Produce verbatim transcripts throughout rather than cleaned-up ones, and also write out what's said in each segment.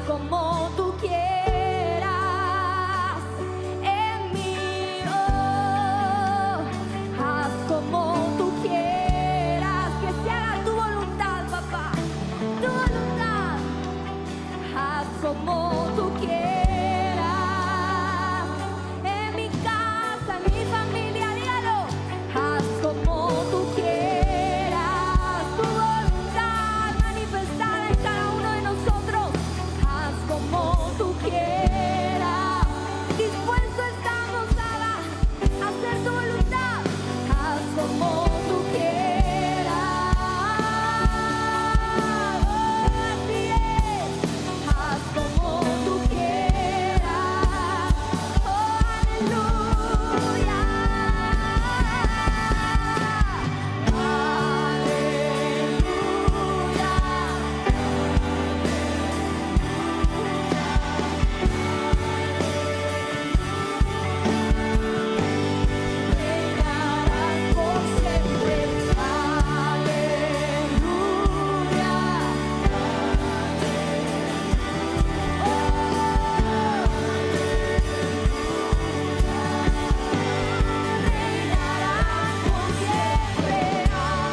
como tú quieras en mí, oh, haz como tú quieras, que se haga tu voluntad, papá, tu voluntad, haz como tú quieras en mi casa, en mi familia, dígalo, haz como tú quieras, tu voluntad manifestada en cada uno de nosotros, haz como tú quieras, dispuesto estamos a hacer tu voluntad, haz como tú quieras, oh, así es, haz como tú quieras, oh, aleluya, reinarás por siempre, aleluya, reinarás por siempre,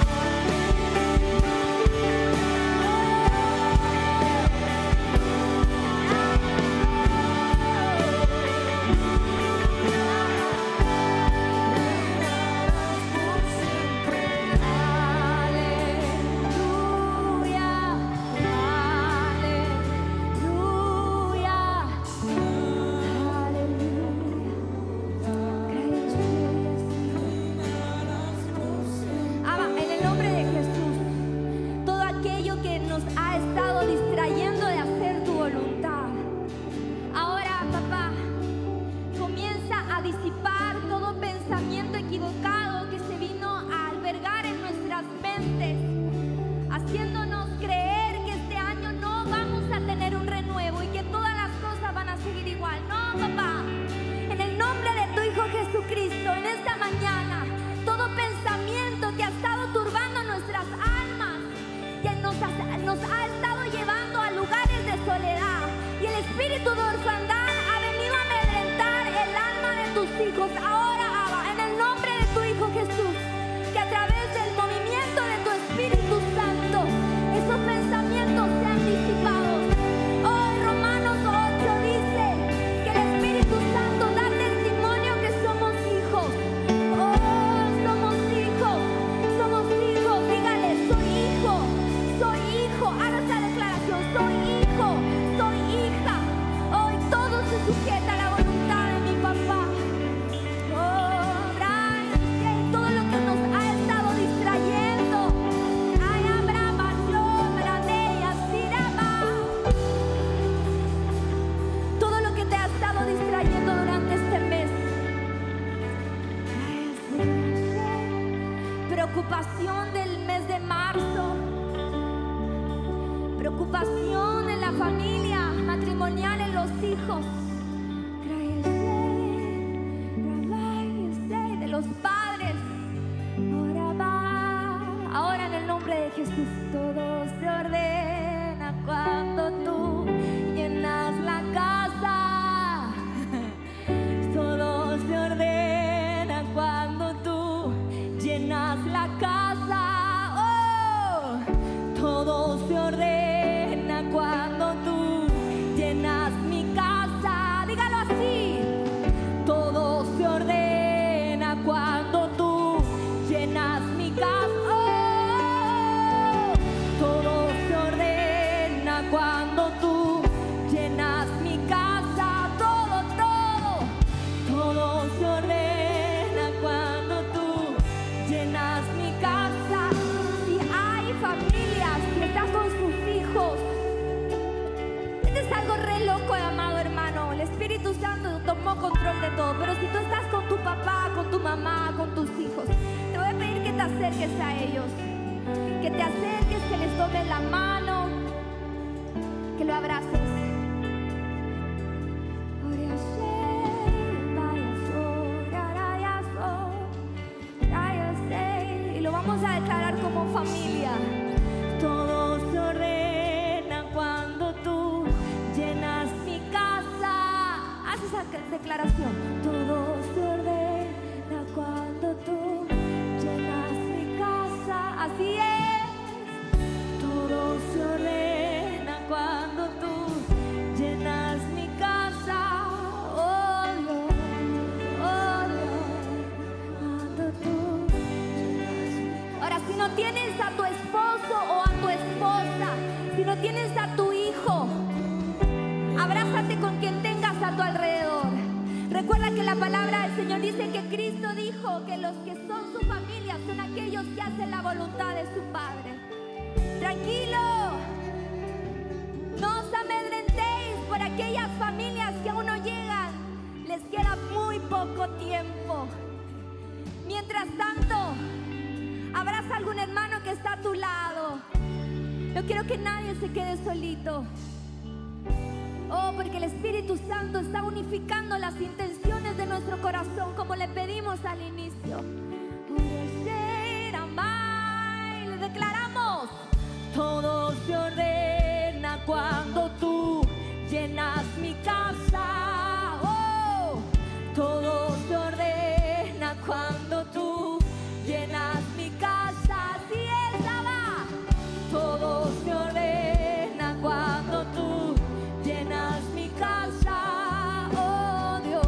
aleluya, aleluya, aleluya. Abba, en el nombre de Jesús, todo aquello que nos ha estado distrayendo de hacer tu voluntad, ahora, papá, comienza a disipar todo pensamiento equivocado que se vino a albergar en nuestras mentes, haciéndonos creer que este año no vamos a tener un renuevo y que todas las cosas van a seguir igual. No, papá, en el nombre de tu Hijo Jesucristo, en esta mañana, todo pensamiento que ha estado turbando nuestras almas, que nos ha, nos ha estado llevando a lugares de soledad, y el espíritu de orfandad ha venido a amedrentar el alma de tus hijos. Ahora, Abba, en el nombre de tu Hijo Jesús, que a través del movimiento de tu Espíritu Santo, esos pensamientos sean disipados. Hoy Romanos ocho dice que el Espíritu Santo da testimonio que somos hijos. Oh, somos hijos, somos hijos. Dígale, soy hijo, soy hijo. Haga esa declaración, soy hijo, soy hija. Hoy todo se sujeta a la voluntad de mi papá. Oh, Brian, que todo lo que nos ha estado distrayendo, ay, Abraham, yo, Branea, Sirama, todo lo que te ha estado distrayendo durante este mes, preocupación del mes de marzo, preocupación en la familia matrimonial, en los hijos, de los padres. Ahora en el nombre de Jesús, todo se ordena cuando tú llenas la casa. Todo se ordena cuando tú llenas la casa. Oh, todo se ordena cuando tú llenas mi casa. Dígalo así. Todo se ordena cuando tú llenas mi casa. Oh, todo se ordena cuando tú llenas mi casa. Todo, todo, todo se ordena cuando tú llenas mi casa. Si hay familias que están con sus hijos, esto es algo re loco, amado hermano. El Espíritu Santo tomó control de todo. Pero si tú estás con tu papá, con tu mamá, con tus hijos, te voy a pedir que te acerques a ellos, que te acerques, que les tomes la mano, que lo abraces. Y lo vamos a declarar como familia. Todo se ordena cuando tú llenas declaración. Todo se ordena cuando tú llenas mi casa. Así es. Todo se ordena cuando tú llenas mi casa. Oh Dios, oh Dios, cuando tú llenas mi casa. Ahora, si no tienes a tu esposo o a tu esposa, si no tienes a tu hijo, abrázate con quien tengas a tu alrededor. Recuerda que la palabra del Señor dice que Cristo dijo que los que son su familia son aquellos que hacen la voluntad de su Padre. Tranquilo, no os amedrentéis por aquellas familias que aún no llegan. Les queda muy poco tiempo. Mientras tanto, abraza a algún hermano que está a tu lado. No quiero que nadie se quede solito. Oh, porque el Espíritu Santo está unificando las intenciones de nuestro corazón, como le pedimos al inicio. Le declaramos: todo se ordena cuando tú llenas mi casa. Oh, todo se ordena cuando tú llenas mi casa. Así es, Abba. Todo se ordena cuando tú llenas mi casa. Oh Dios,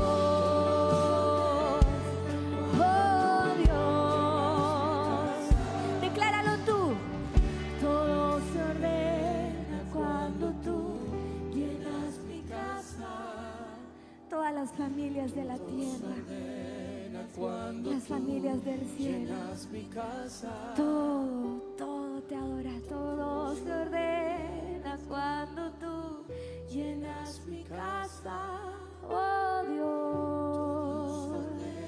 oh Dios. Decláralo tú. Todo se ordena cuando tú llenas mi casa. Todas las familias de la tierra, las familias del cielo, todo, todo te adora. Todo se ordena cuando tú llenas mi casa. Oh Dios,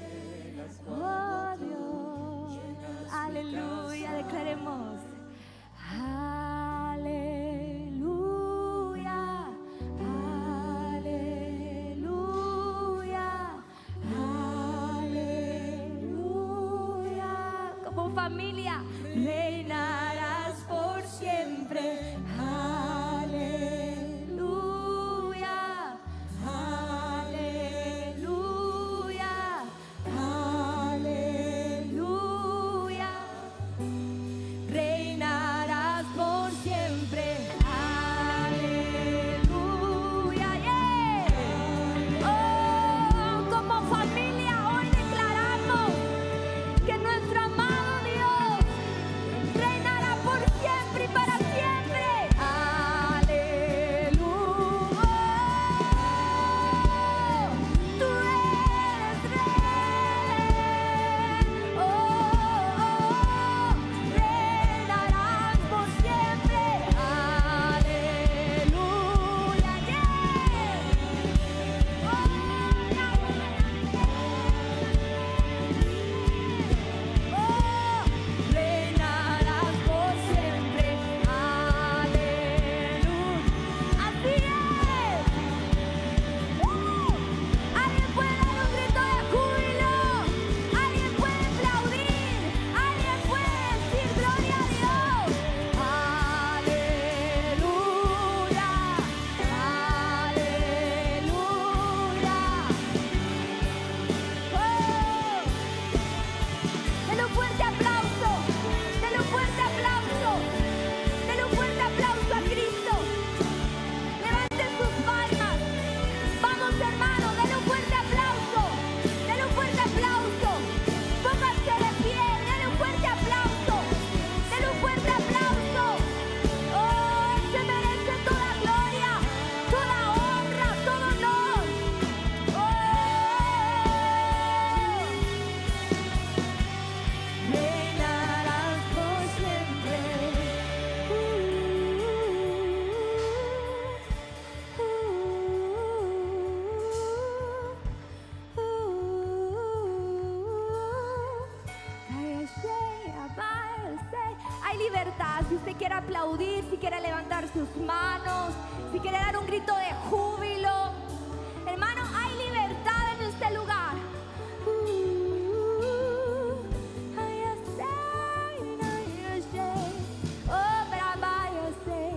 oh Dios. Aleluya, declaremos. Aleluya, aleluya, aleluya. Como familia reinarás por siempre. Aleluya, aleluya, aleluya. Reinarás por siempre. Aleluya, yeah. Oh, como familia hoy declaramos que nuestro amado Dios reinará por siempre y para siempre. Aleluya. Tú eres rey. Oh, oh, reinarás por siempre. Aleluya. Yeah. Oh, oh, reinarás por siempre. Aleluya. Así es. Uh, Alguien puede dar un grito de júbilo. Alguien puede aplaudir. Alguien puede decir gloria a Dios. Aleluya. Aleluya. Oh. Dale un fuerte aplauso. Dale un fuerte aplauso. Dale un fuerte aplauso a Cristo. Levanten sus palmas. Vamos, hermanos, dale un fuerte aplauso. Dale un fuerte aplauso. Pónganse de pie. Dale un fuerte aplauso. Dale un fuerte aplauso. Oh, Él se merece toda gloria, toda honra, todo honor. Oh. Reinarás por siempre. Uh, uh, uh, uh. Hay libertad. Si usted quiere aplaudir, si quiere levantar sus manos, si quiere dar un grito de júbilo, hermano, hay libertad en este lugar.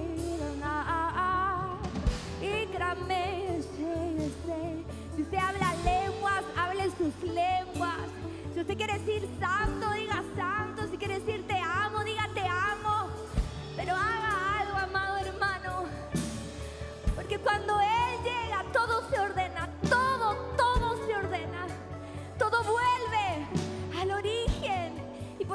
Si usted habla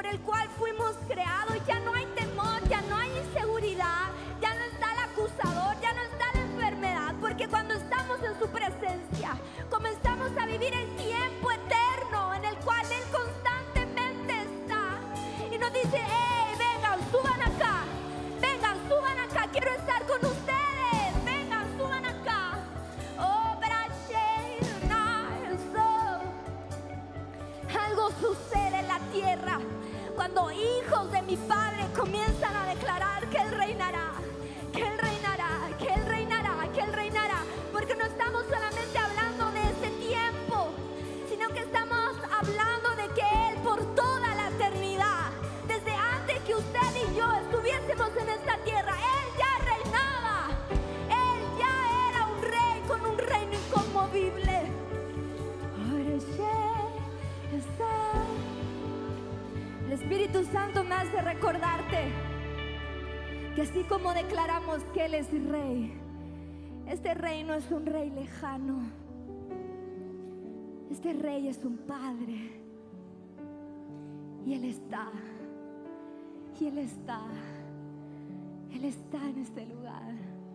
el cual fuimos creados. Ya no hay temor, ya no hay inseguridad, ya no está el acusador, ya no está la enfermedad, porque cuando estamos en su presencia comenzamos a vivir el tiempo eterno en el cual Él constantemente está y nos dice: hey, vengan, suban acá, vengan, suban acá, quiero estar con ustedes, vengan, suban acá. Oh, algo sucede en la tierra cuando hijos de mi Padre comienzan a declarar que Él reinará, que Él reinará, que Él reinará, que Él reinará, porque no estamos solamente hablando de este tiempo, sino que estamos hablando de que Él por toda la eternidad, desde antes que usted y yo estuviésemos en esta tierra, Él ya reinaba, Él ya era un rey con un reino inconmovible. El Espíritu Santo me hace recordarte que así como declaramos que Él es rey, este rey no es un rey lejano, este rey es un Padre, y Él está, y Él está, Él está en este lugar.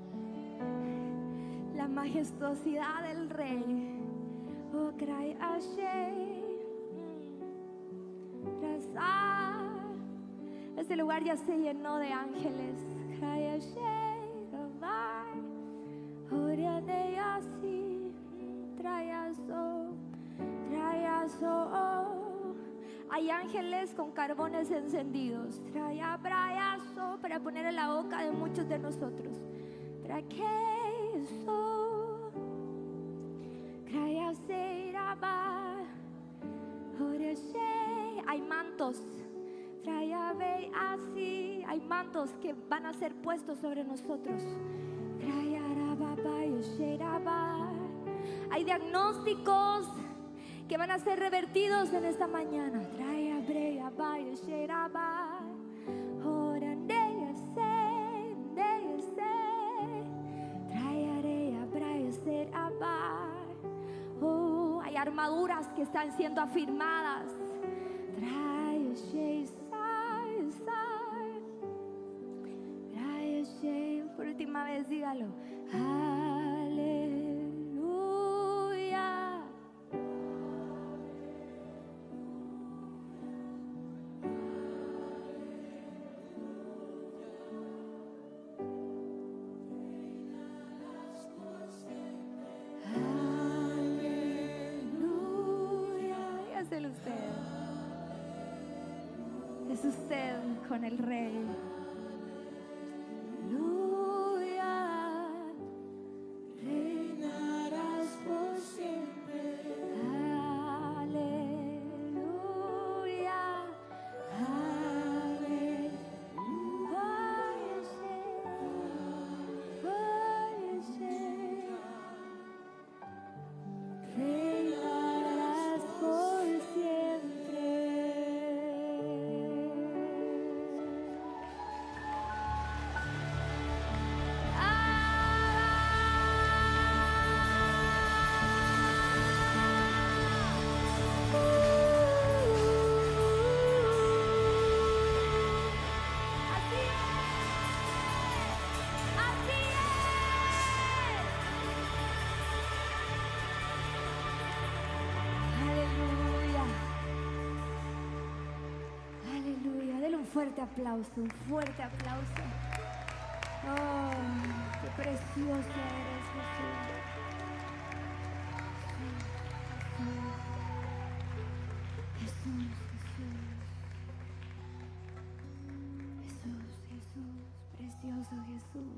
La majestuosidad del rey, oh, cry Ashe. Este lugar ya se llenó de ángeles. Hay ángeles con carbones encendidos para poner en la boca de muchos de nosotros. Hay mantos, así, hay mantos que van a ser puestos sobre nosotros. Hay diagnósticos que van a ser revertidos en esta mañana. Oh, hay armaduras que están siendo afirmadas. Por última vez, dígalo. Aleluya. Dígaselo usted. Es usted con el Rey. Fuerte aplauso, un fuerte aplauso. Oh, qué precioso eres, Jesús. Jesús, Jesús, Jesús, Jesús, precioso Jesús.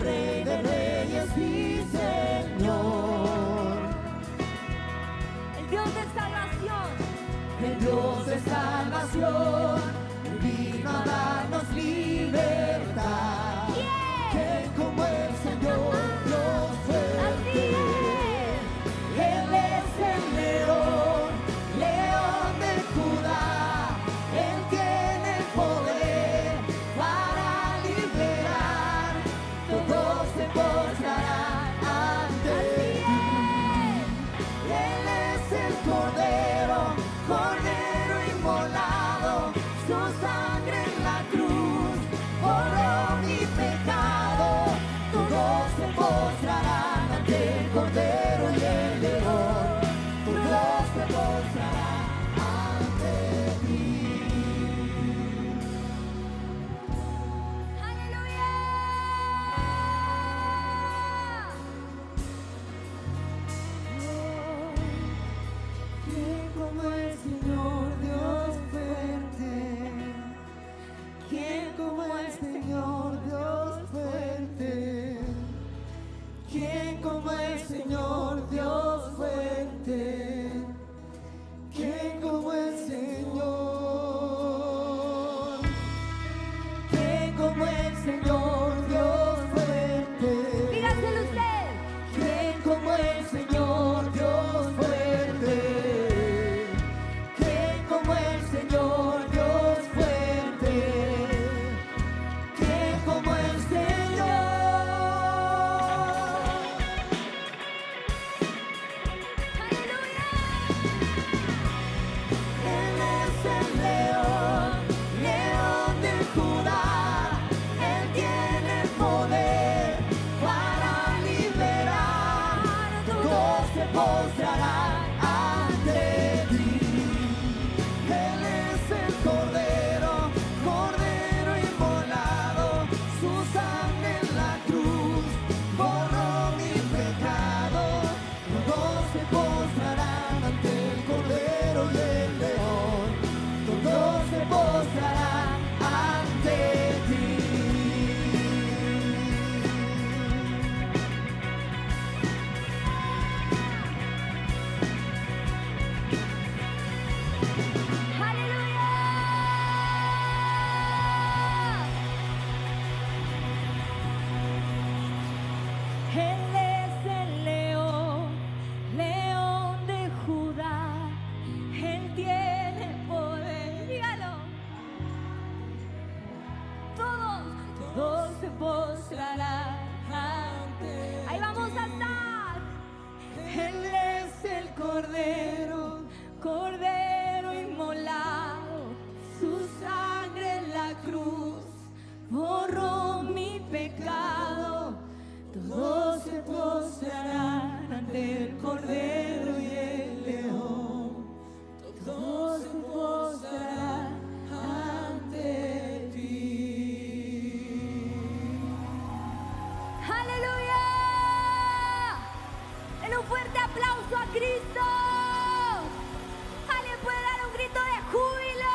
Rey de reyes y Señor. El Dios de salvación. El Dios de salvación vino a darnos libertad. Yeah. Que como el Señor Dios fuerte, Él es el león, león de Judá. Él tiene el poder para liberar. Todos se postrarán ante ti. Él es el Cordero, Cordero inmolado, su sangre en la cruz borró mi pecado. Todos se postrarán ante el Cordero y el león. Todos se postrarán ante ti. ¡Aleluya! ¿Quién como el Señor Dios fuerte? ¿Quién como el Señor Dios fuerte? ¿Quién como el Señor Dios fuerte? ¿Quién como el Señor? ¿Quién como el Señor Dios fuerte? Dígaselo usted. ¿Quién como el Señor Dios fuerte? ¿Quién como el Señor Dios fuerte? ¿Quién como el Señor? ¡Aleluya! Él es el león, león de Judá. Él tiene el poder para liberar. Todos se postrarán ante ti. Él es el Cordero, Cordero inmolado, su sangre en la cruz borró mi pecado. Todos se postrarán ante el Cordero y el león. Todos se postrarán ante ti. ¡Aleluya! Él es el león, león de Judá. Él tiene poder. Dígalo. Todos, todos se postrarán ante. Ahí vamos a estar. Él es el Cordero, Cordero inmolado, su sangre en la cruz borró mi pecado. Todos se postrarán ante el Cordero y el león. Todos se postrarán ante ti. ¡Aleluya! En un fuerte aplauso a Cristo. ¿Alguien puede dar un grito de júbilo?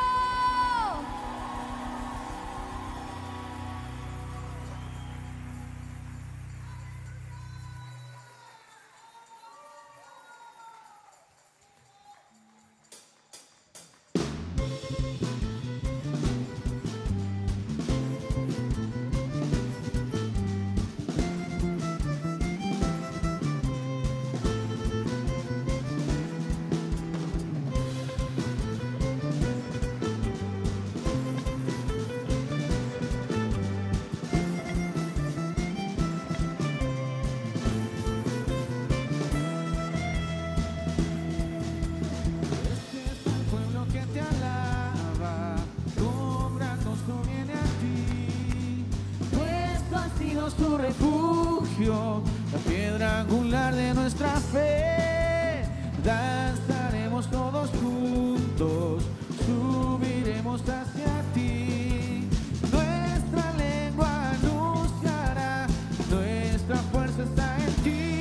Tu refugio, la piedra angular de nuestra fe. Danzaremos todos juntos, subiremos hacia ti. Nuestra lengua anunciará, nuestra fuerza está en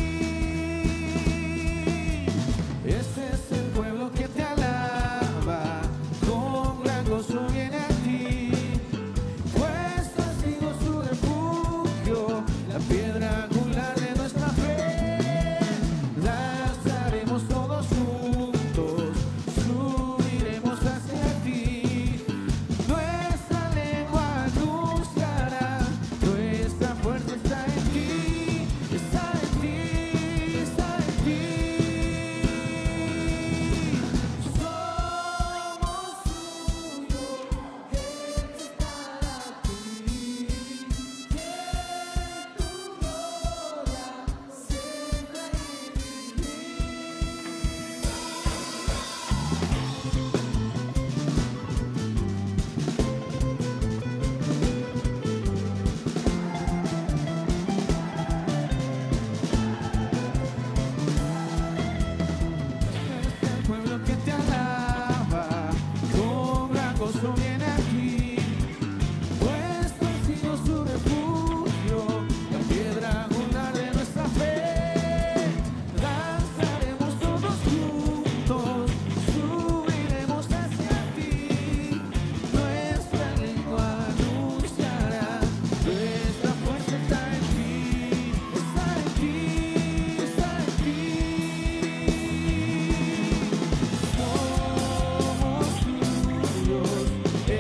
ti. Este es el pueblo que te alaba, con gran gozo viene a ti. Pues has sido su refugio, la piedra gozo viene aquí, pues tú has sido su refugio, la piedra angular de nuestra fe. Danzaremos todos juntos, subiremos hacia ti, nuestra lengua anunciará, nuestra fuerza está en ti, está en ti, está en ti. Somos tuyos,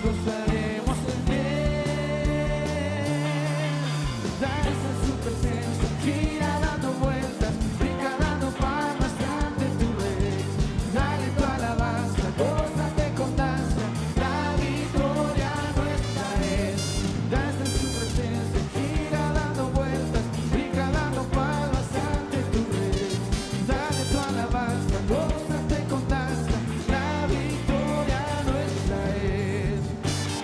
gozaremos en Él. Danza en su presencia, gira dando vueltas, brinca dando palmas ante tu Rey. Dale tu alabanza, gózate con danza, la victoria nuestra es. Danza en su presencia, gira dando vueltas, brinca dando palmas ante tu Rey. Dale tu alabanza, gózate con danza, la victoria nuestra es.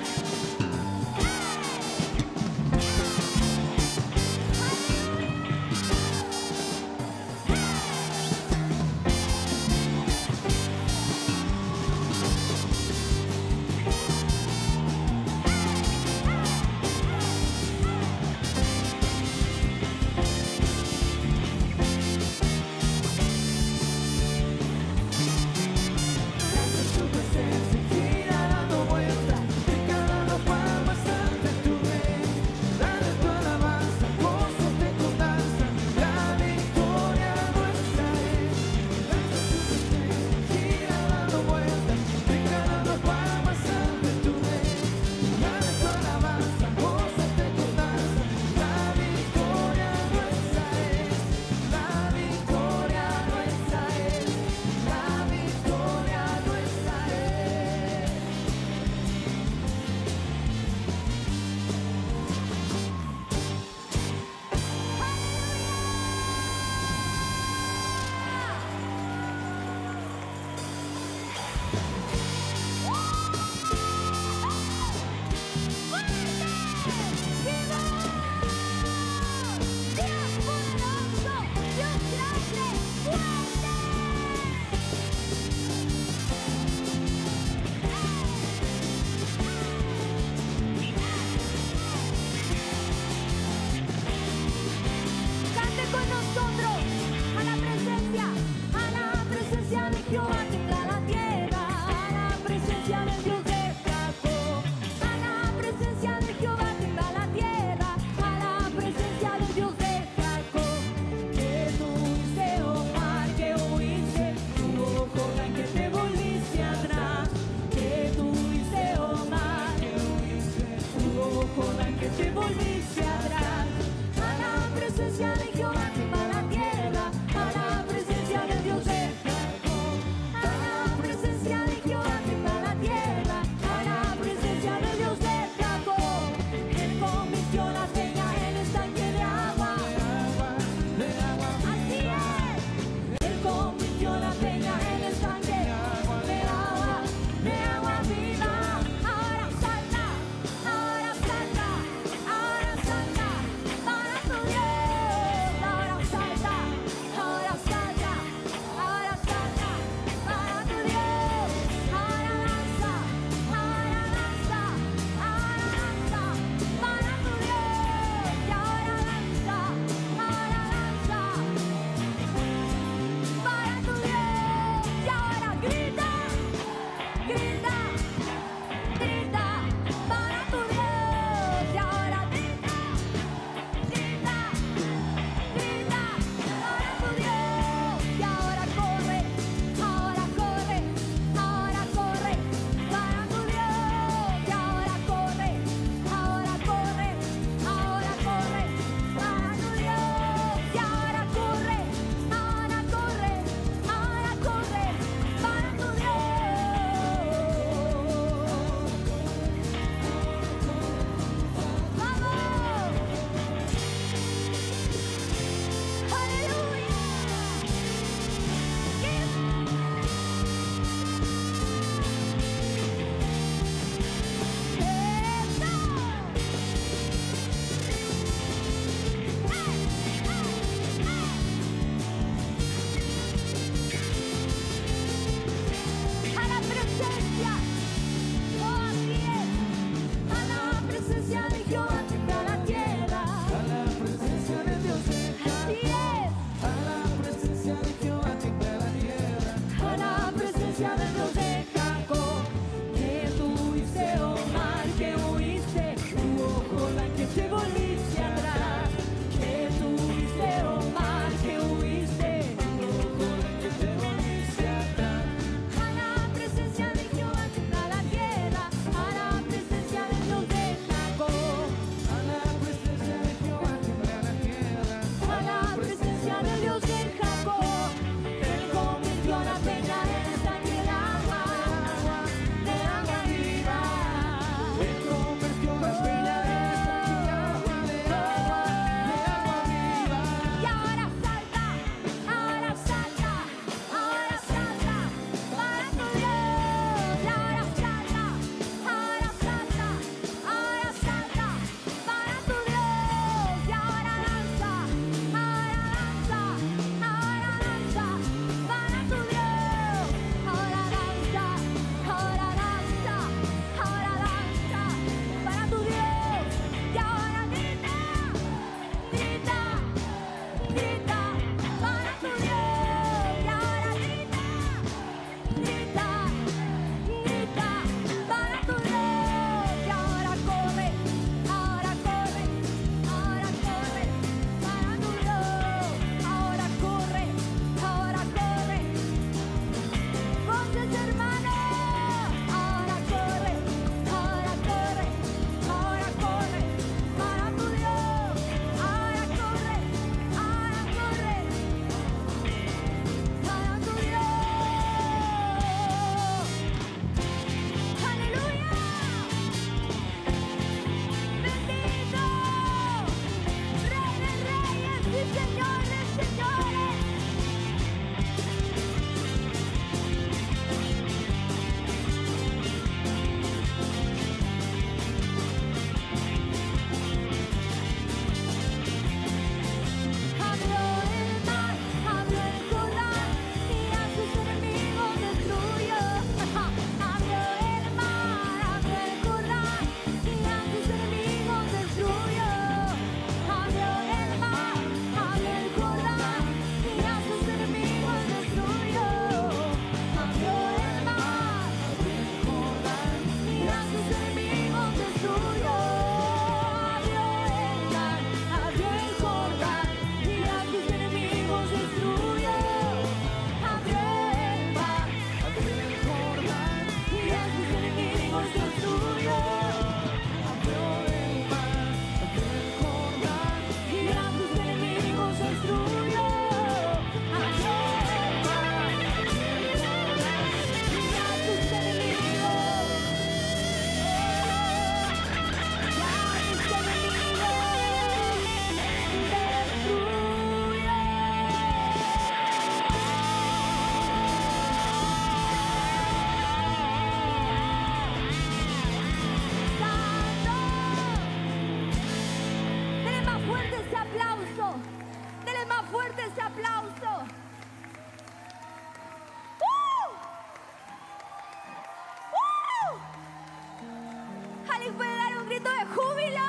grito de júbilo.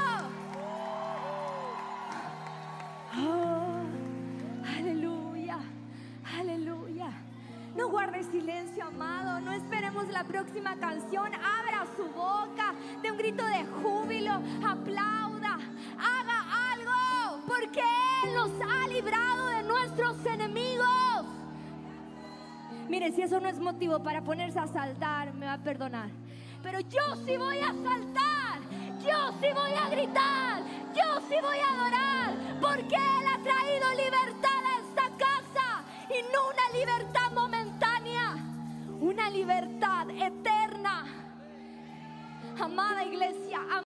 Oh, aleluya, aleluya. No guarde silencio, amado. No esperemos la próxima canción. Abra su boca, de un grito de júbilo, aplauda, haga algo, porque Él nos ha librado de nuestros enemigos. Mire, si eso no es motivo para ponerse a saltar, me va a perdonar, pero yo sí voy a saltar, yo sí voy a gritar, yo sí voy a adorar, porque Él ha traído libertad a esta casa, y no una libertad momentánea, una libertad eterna. Amada iglesia,